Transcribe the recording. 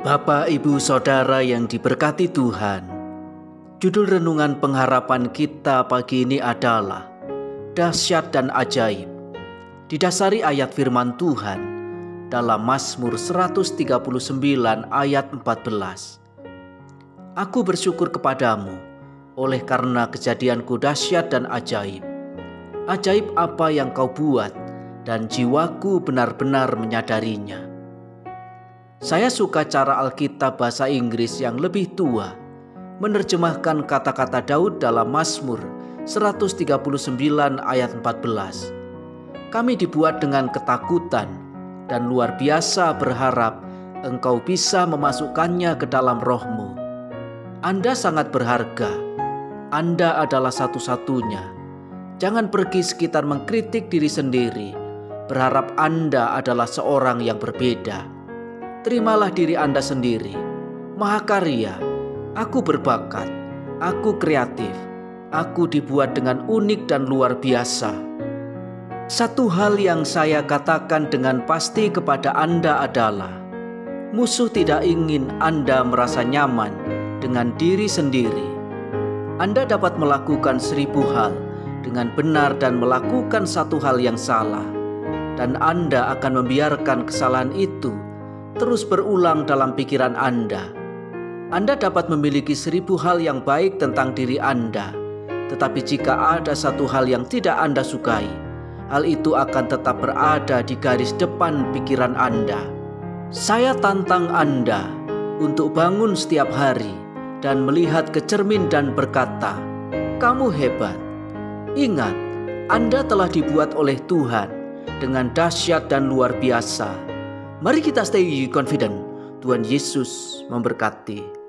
Bapak, Ibu, Saudara yang diberkati Tuhan, judul renungan pengharapan kita pagi ini adalah Dahsyat dan Ajaib. Didasari ayat firman Tuhan dalam Mazmur 139 ayat 14. Aku bersyukur kepadamu oleh karena kejadianku dahsyat dan ajaib. Ajaib apa yang kau buat dan jiwaku benar-benar menyadarinya. Saya suka cara Alkitab bahasa Inggris yang lebih tua menerjemahkan kata-kata Daud dalam Mazmur 139 ayat 14. Kami dibuat dengan ketakutan dan luar biasa berharap engkau bisa memasukkannya ke dalam rohmu. Anda sangat berharga. Anda adalah satu-satunya. Jangan pergi sekitar mengkritik diri sendiri, berharap Anda adalah seorang yang berbeda. Terimalah diri Anda sendiri. Mahakarya, aku berbakat, aku kreatif, aku dibuat dengan unik dan luar biasa. Satu hal yang saya katakan dengan pasti kepada Anda adalah, musuh tidak ingin Anda merasa nyaman dengan diri sendiri. Anda dapat melakukan 1000 hal dengan benar dan melakukan satu hal yang salah, dan Anda akan membiarkan kesalahan itu terus berulang dalam pikiran Anda. Anda dapat memiliki 1000 hal yang baik tentang diri Anda, tetapi jika ada satu hal yang tidak Anda sukai, hal itu akan tetap berada di garis depan pikiran Anda. Saya tantang Anda untuk bangun setiap hari dan melihat ke cermin dan berkata, "Kamu hebat." Ingat, Anda telah dibuat oleh Tuhan dengan dahsyat dan luar biasa. Mari kita stay confident. Tuhan Yesus memberkati.